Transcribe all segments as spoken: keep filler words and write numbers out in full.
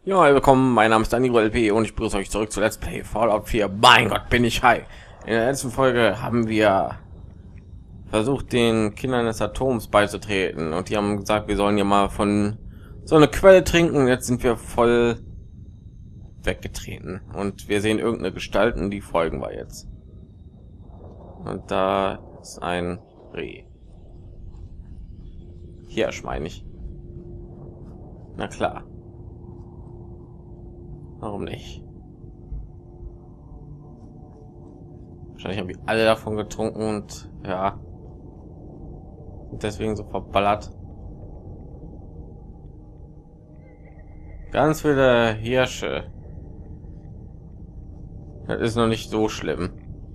Ja, willkommen, mein Name ist Danilo L P und ich begrüße euch zurück zu Let's Play Fallout vier. Mein Gott, bin ich high. In der letzten Folge haben wir versucht, den Kindern des Atoms beizutreten und die haben gesagt, wir sollen ja mal von so eine Quelle trinken. Jetzt sind wir voll weggetreten und wir sehen irgendeine Gestalten, die folgen wir jetzt. Und da ist ein Reh. Hirsch, meine ich. Na klar. Warum nicht? Wahrscheinlich haben wir alle davon getrunken und ja, und deswegen so verballert. Ganz viele Hirsche. Das ist noch nicht so schlimm.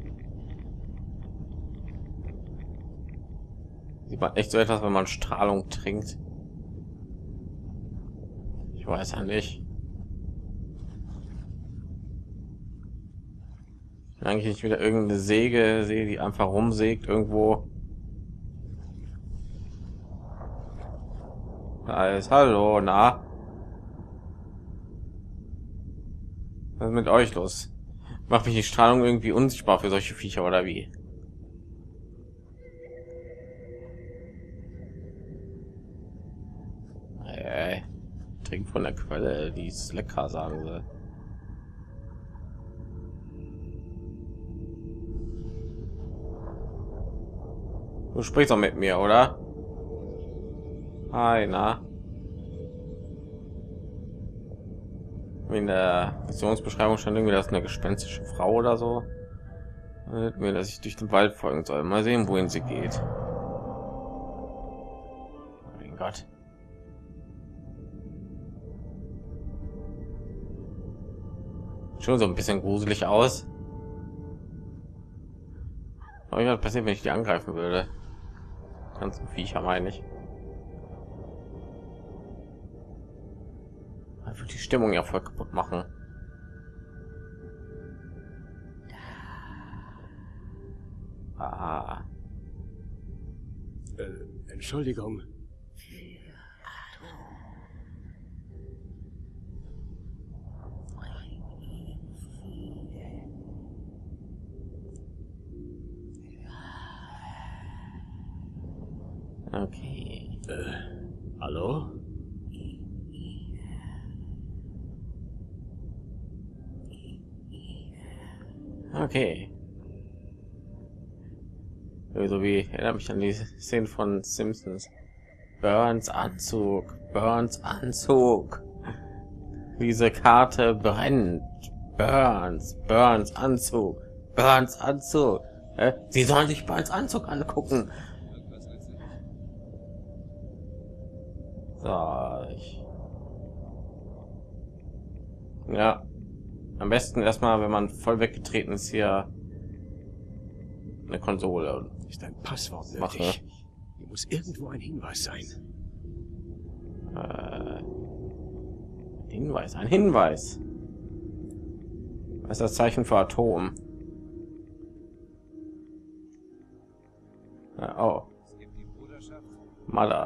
Sieht man echt so etwas, wenn man Strahlung trinkt? Ich weiß ja nicht. Eigentlich nicht wieder irgendeine Säge sehe, die einfach rumsägt irgendwo. Alles hallo, na? Was ist mit euch los? Macht mich die Strahlung irgendwie unsichtbar für solche Viecher oder wie? Hey, trink von der Quelle, die ist lecker, sagen sie. Du sprichst doch mit mir, oder? Hi, na? In der Missionsbeschreibung stand irgendwie, das eine gespenstische Frau oder so. Mir, dass ich durch den Wald folgen soll. Mal sehen, wohin sie geht. Mein Gott. Schon so ein bisschen gruselig aus. Aber was passiert, wenn ich die angreifen würde? Ganz Viecher, meine ich. Einfach die Stimmung ja voll kaputt machen. Ah. Äh, Entschuldigung. Okay. Äh, hallo? Okay. So wie erinnert mich an die Szene von Simpsons. Burns Anzug, Burns Anzug. Diese Karte brennt. Burns, Burns Anzug, Burns Anzug. Äh, Sie sollen sich Burns Anzug angucken. So, ich ja, am besten erstmal, wenn man voll weggetreten ist, hier eine Konsole Ist ein Passwort machen. nötig? Hier muss irgendwo ein Hinweis sein. Äh, Hinweis, ein Hinweis. Was ist das Zeichen für Atom? Ja, oh, Mother.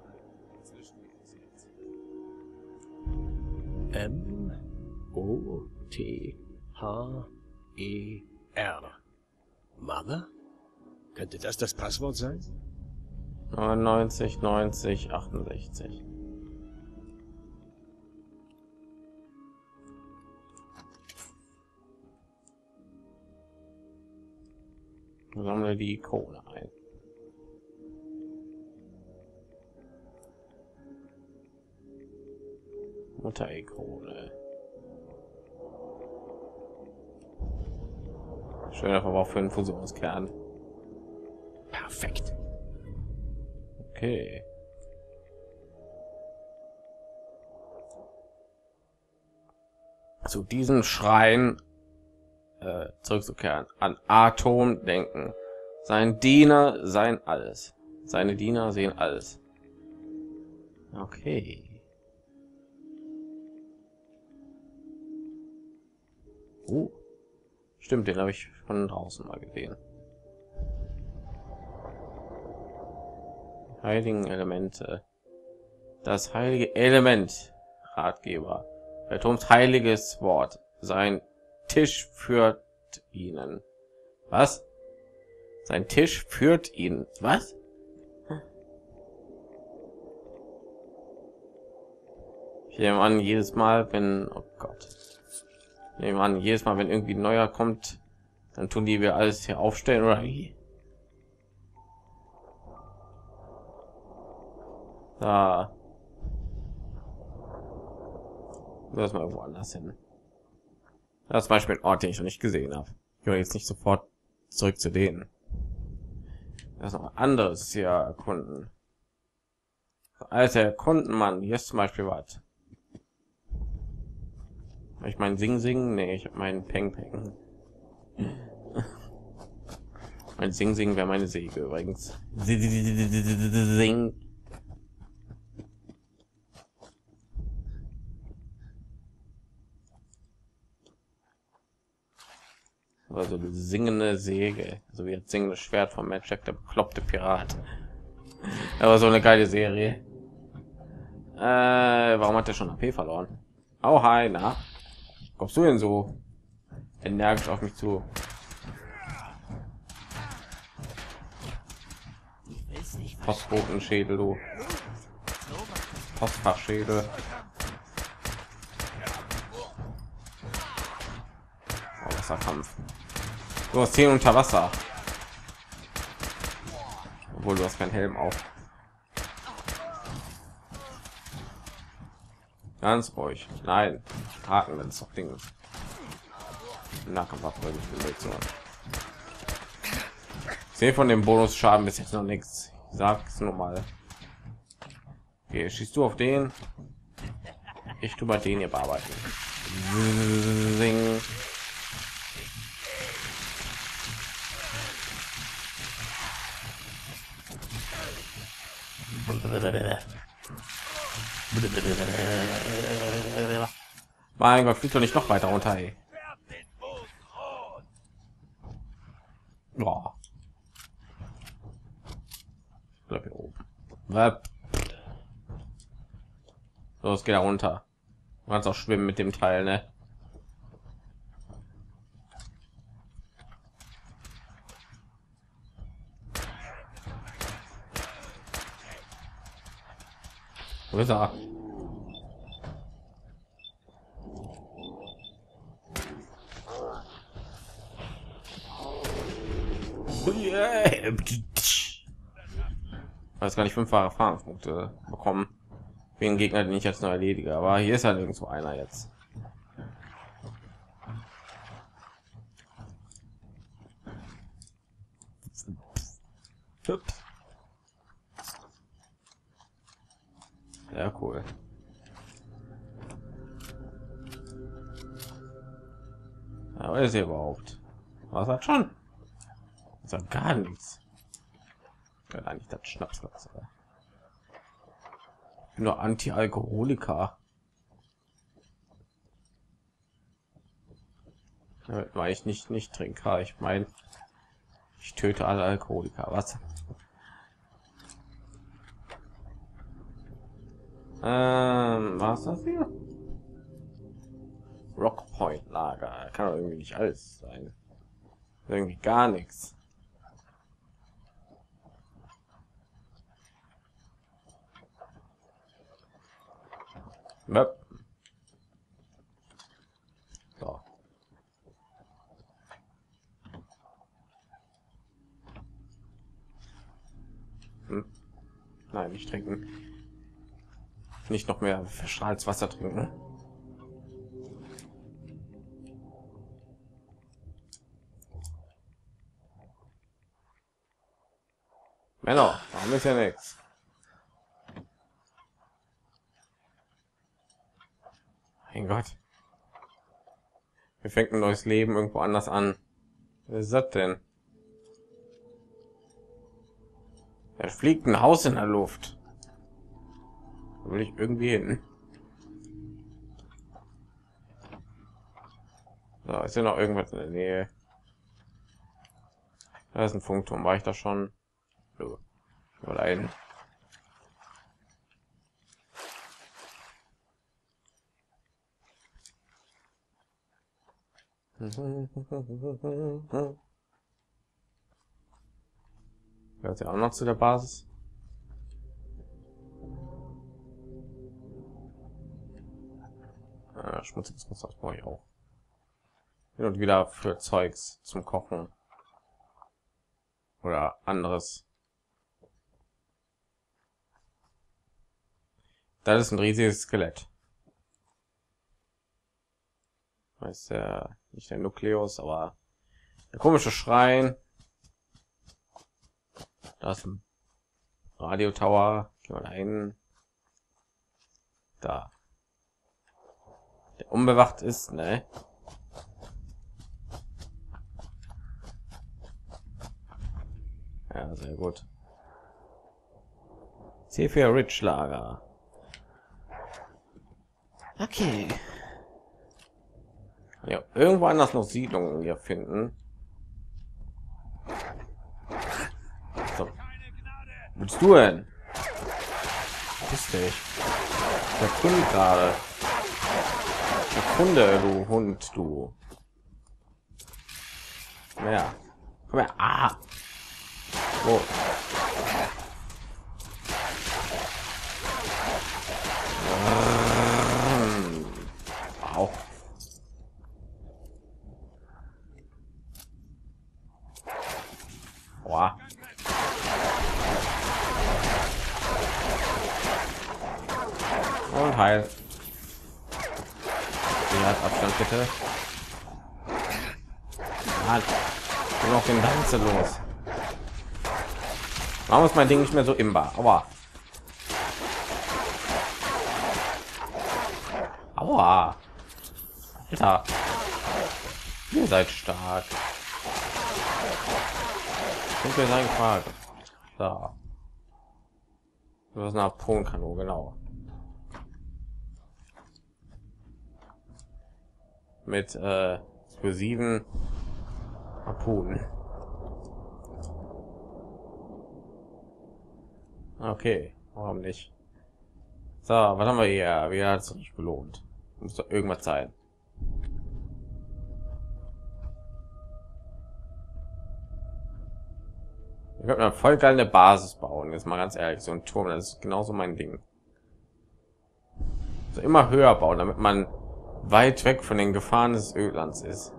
M O T H E R. Mother? Könnte das das Passwort sein? neunundneunzig, neunzig, achtundsechzig. Sammle die Kohle ein. Mutter-Ikone. Schöner Verbrauch für einen Fusionskern. Perfekt. Okay. Zu diesem Schrein äh, zurückzukehren. An Atom denken. Sein Diener, sein alles. Seine Diener sehen alles. Okay. Uh, stimmt, den habe ich von draußen mal gesehen. Heiligen Elemente. Das heilige Element. Ratgeber. Der Toms heiliges Wort. Sein Tisch führt ihnen. Was? Sein Tisch führt ihn. Was? Ich nehme an, jedes Mal, wenn, oh Gott, ich nehme an, jedes Mal, wenn irgendwie ein neuer kommt, dann tun die wir alles hier aufstellen oder wie? Da. Lass mal woanders hin. Das ist zum Beispiel ein Ort, den ich noch nicht gesehen habe. Ich will jetzt nicht sofort zurück zu denen. Das ist noch anderes hier erkunden. Alter, erkunden, Mann. Hier ist zum Beispiel was. Ich mein Sing Sing, nee, ich habe meinen Peng Peng. Mein Sing Sing wäre meine Säge übrigens. Sing. Also eine singende Säge, so wie das singende Schwert von Mad Jack, der bekloppte Pirat. Aber so eine geile Serie. Äh, warum hat er schon A P verloren? Oh hi, na? Kommst du denn so energisch auf mich zu? Postbotenschädel, du. Postfachschädel. Oh, Wasserkampf. Du hast zehn unter Wasser. Obwohl du hast keinen Helm auf. Ganz ruhig. Nein. Haken, wenn es doch Ding. Nahkampf nicht so. Ich sehe von dem Bonusschaden bis jetzt noch nichts. Ich sag's nur mal. Okay, schießt du auf den. Ich tu bei den hier bearbeiten. Sing. Mein Gott, fliegt doch nicht noch weiter runter, ey. Boah. Ich bleib hier oben. So, es geht da runter. Du kannst auch schwimmen mit dem Teil, ne? Wo ist er? Yeah. Weiß gar nicht, fünffache Erfahrungspunkte bekommen wegen Gegner, den ich jetzt noch erledige, aber hier ist halt irgendwo einer jetzt. Ja, cool. Aber ist hier überhaupt was hat schon? Das hat gar nichts. Ja, eigentlich das Schnapsglas. Nur Anti-Alkoholiker. Ja, weil ich nicht nicht trinke. Ich meine, ich töte alle Alkoholiker. Was? Ähm, was ist das hier? Rockpoint Lager. Kann doch irgendwie nicht alles sein. Irgendwie gar nichts. Yep. So. Hm. Nein, nicht trinken. Nicht noch mehr verstrahltes Wasser trinken. Männer, warum ist ja nichts? Mein Gott. Wir fängt ein neues Leben irgendwo anders an. Was ist das denn? Da fliegt ein Haus in der Luft. Da will ich irgendwie hin. So, ist ja noch irgendwas in der Nähe. Da ist ein Funkturm. War ich da schon? So. Oder ein. Gehört ja auch noch zu der Basis. Äh, schmutziges Wasser brauche ich auch. Hin und wieder für Zeugs zum Kochen oder anderes. Das ist ein riesiges Skelett. Weiß ja nicht der Nukleus, aber der komische Schrein. Da ist ein Radio Tower. Gehen wir da hin. Da. Der unbewacht ist, ne? Ja, sehr gut. C vier Rich Lager. Okay. Ja, irgendwo anders noch Siedlungen hier finden. So. Was willst du denn? Bist du? Der Kunde gerade. Der Kunde, du Hund, du. Komm her. Komm her. Ah. Oh. Auch. Boah. Und heil. Ja, Abstand bitte. Halt. Ich noch den Ganze los. Warum ist mein Ding nicht mehr so imbar? Aua. Aua. Alter. Ihr seid stark. Und wir sagen Frage. Da. Das ist eine Harpunenkanone, genau. Mit äh, explosiven Harpunen. Okay, warum nicht? So, was haben wir hier? Wie hat es sich gelohnt? Muss doch irgendwas sein. Wir könnten eine voll geile Basis bauen. Jetzt mal ganz ehrlich, so ein Turm, das ist genauso mein Ding. Also immer höher bauen, damit man weit weg von den Gefahren des Ölands ist.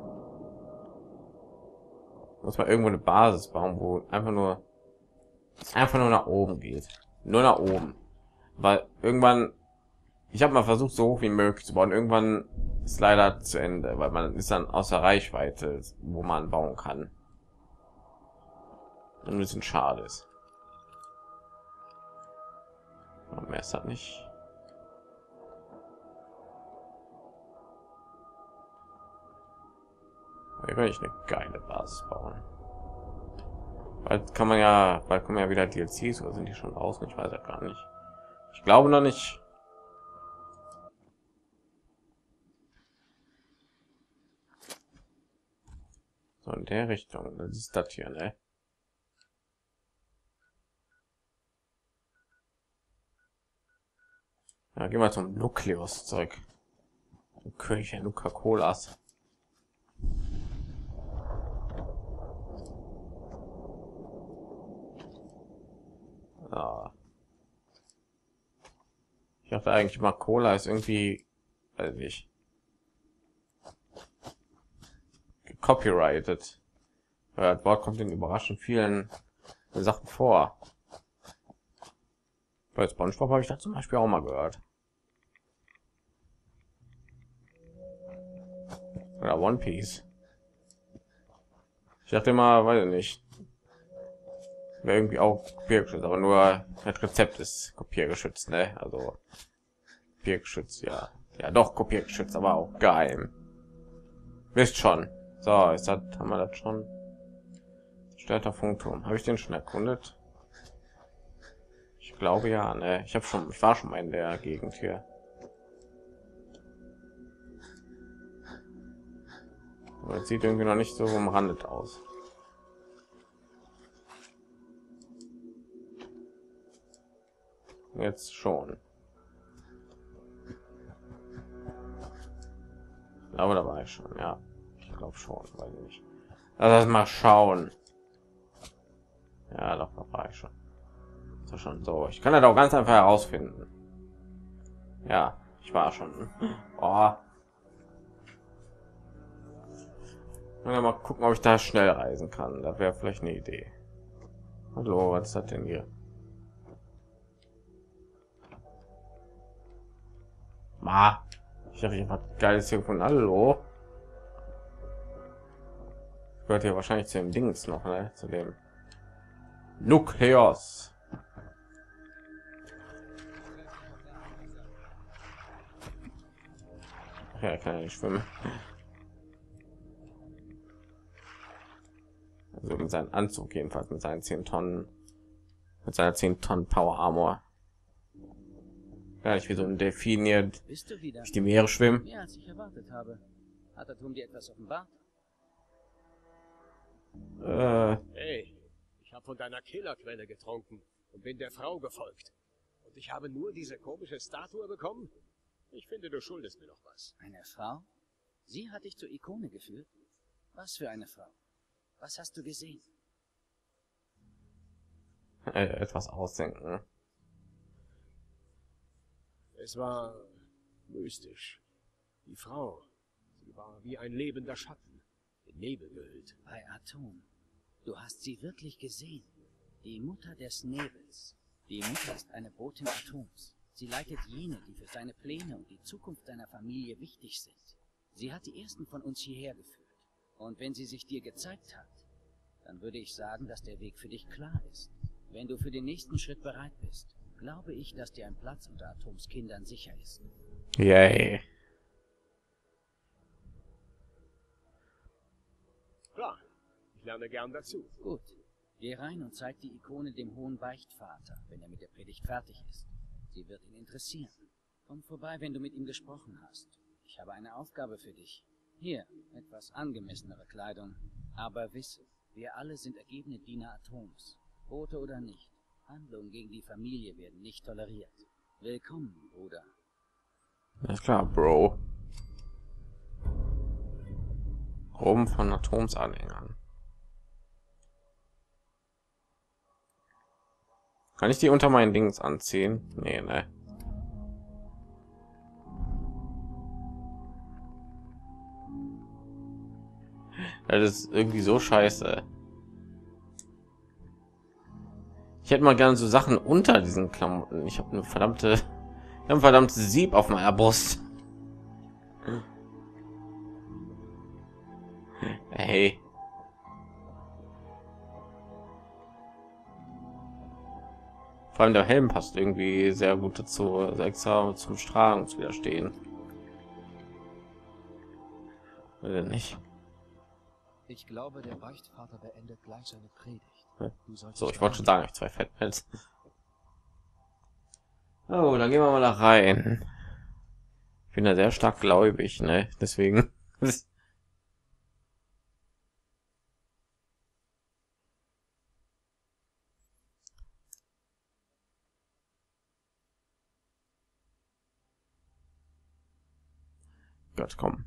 Muss man irgendwo eine Basis bauen, wo einfach nur einfach nur nach oben geht, nur nach oben, weil irgendwann, ich habe mal versucht, so hoch wie möglich zu bauen. Irgendwann ist leider zu Ende, weil man ist dann außer Reichweite, wo man bauen kann. Ein bisschen schade ist. Aber mehr ist das nicht. Hier kann ich eine geile Basis bauen. Bald kann man ja, bald kommen ja wieder D L Cs, oder sind die schon draußen? Ich weiß ja gar nicht. Ich glaube noch nicht. So in der Richtung. Das ist das hier, ne? Ja, gehen wir zum Nukleus-Zeug. König der Nuka-Colas. Ja. Ich dachte eigentlich mal, Cola ist irgendwie, weiß nicht, copyrighted. Ja, das Wort kommt in überraschend vielen Sachen vor. Bei SpongeBob habe ich das zum Beispiel auch mal gehört. Oder One Piece. Ich dachte immer, weiß ich nicht, wäre irgendwie auch kopiergeschützt, aber nur das Rezept ist kopiergeschützt, ne? Also kopiergeschützt, ja, ja doch kopiergeschützt, aber auch geheim. Wisst schon. So, ist das, haben wir das schon? Störter Funkturm. Habe ich den schon erkundet? Ich glaube ja, ne? Ich habe schon, ich war schon mal in der Gegend hier. Aber es sieht irgendwie noch nicht so umrandet aus. Jetzt schon. Ich glaube, da war ich schon, ja. Ich glaube schon, weiß ich nicht. Also mal schauen. Ja, doch, da war ich schon. So schon so. Ich kann das auch ganz einfach herausfinden. Ja, ich war schon. Oh. Mal gucken, ob ich da schnell reisen kann. Das wäre vielleicht eine Idee. Hallo, was ist das denn hier? Ma, ich habe was Geiles hier gefunden. Hallo. Gehört hier wahrscheinlich zu dem Dings noch, ne? Zu dem Nukleus. Ja, kann ja nicht schwimmen. Also mit seinem Anzug jedenfalls, mit seinen zehn Tonnen, mit seiner zehn Tonnen Power Armor. Ja, ich wie so ein Delfin hier Bist du wieder? durch die Meere schwimmen. Mehr als ich erwartet habe. Hat Atom dir etwas offenbart? Äh, Hey, ich habe von deiner Killerquelle getrunken und bin der Frau gefolgt. Und ich habe nur diese komische Statue bekommen? Ich finde, du schuldest mir noch was. Eine Frau? Sie hat dich zur Ikone geführt? Was für eine Frau? Was hast du gesehen? äh, etwas ausdenken. Es war mystisch. Die Frau, sie war wie ein lebender Schatten, in Nebel gehüllt. Bei Atom. Du hast sie wirklich gesehen. Die Mutter des Nebels. Die Mutter ist eine Botin Atoms. Sie leitet jene, die für seine Pläne und die Zukunft seiner Familie wichtig sind. Sie hat die ersten von uns hierher geführt. Und wenn sie sich dir gezeigt hat, dann würde ich sagen, dass der Weg für dich klar ist. Wenn du für den nächsten Schritt bereit bist, glaube ich, dass dir ein Platz unter Atoms Kindern sicher ist. Yay. Klar, ich lerne gern dazu. Gut. Geh rein und zeig die Ikone dem hohen Beichtvater, wenn er mit der Predigt fertig ist. Sie wird ihn interessieren. Komm vorbei, wenn du mit ihm gesprochen hast. Ich habe eine Aufgabe für dich. Hier, etwas angemessenere Kleidung. Aber wisse, wir alle sind ergebene Diener Atoms. Bote oder nicht. Handlungen gegen die Familie werden nicht toleriert. Willkommen, Bruder. Alles klar, Bro. Rum von Atomsanhängern. Kann ich die unter meinen Dings anziehen? Nee, ne. Das ist irgendwie so scheiße. Ich hätte mal gerne so Sachen unter diesen Klamotten. Ich habe eine verdammte, ein verdammtes Sieb auf meiner Brust. Hey. Vor allem der Helm passt irgendwie sehr gut dazu, extra zum Strahlen zu widerstehen. Oder nicht? Ich glaube, der Beichtvater beendet gleich seine Predigt. Du solltest So, ich wollte schon sagen, ich zwei Fettpelz. Oh, dann gehen wir mal da rein. Ich bin da sehr stark gläubig, ne? Deswegen. Gott, komm.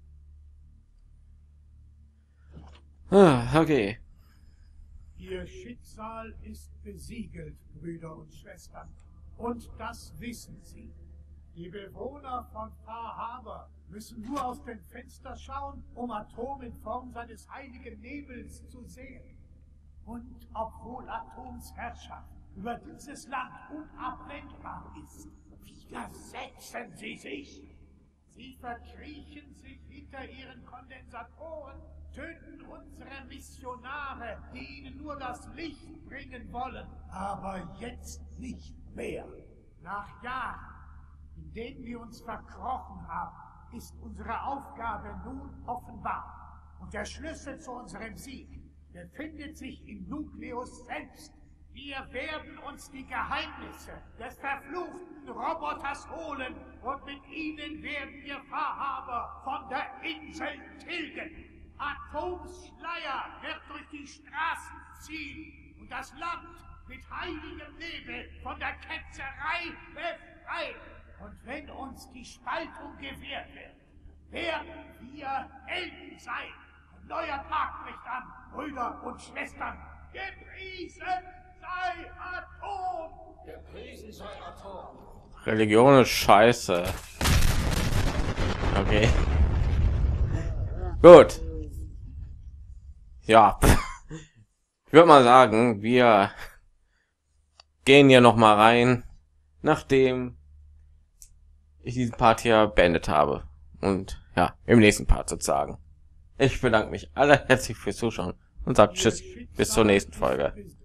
Ah, okay. Ihr Schicksal ist besiegelt, Brüder und Schwestern. Und das wissen Sie. Die Bewohner von Far Harbor müssen nur aus dem Fenster schauen, um Atom in Form seines heiligen Nebels zu sehen. Und obwohl Atoms Herrschaft über dieses Land unabwendbar ist, widersetzen sie sich. Sie verkriechen sich hinter ihren Kondensatoren, töten unsere Missionare, die ihnen nur das Licht bringen wollen. Aber jetzt nicht mehr. Nach Jahren, in denen wir uns verkrochen haben, ist unsere Aufgabe nun offenbar. Und der Schlüssel zu unserem Sieg befindet sich im Nukleus selbst. Wir werden uns die Geheimnisse des verfluchten Roboters holen und mit ihnen werden wir Far Harbor von der Insel tilgen. Atoms Schleier wird durch die Straßen ziehen und das Land mit heiligem Nebel von der Ketzerei befreien. Und wenn uns die Spaltung gewährt wird, werden wir Helden sein. Neuer Tag bricht an, Brüder und Schwestern. Gepriesen sei Atom! Gepriesen sei Atom! Religion ist scheiße. Okay. Gut. Ja. Ich würde mal sagen, wir gehen hier noch mal rein, nachdem ich diesen Part hier beendet habe. Und ja, im nächsten Part sozusagen. Ich bedanke mich alle herzlich fürs Zuschauen und sage Tschüss, bis zur nächsten Folge.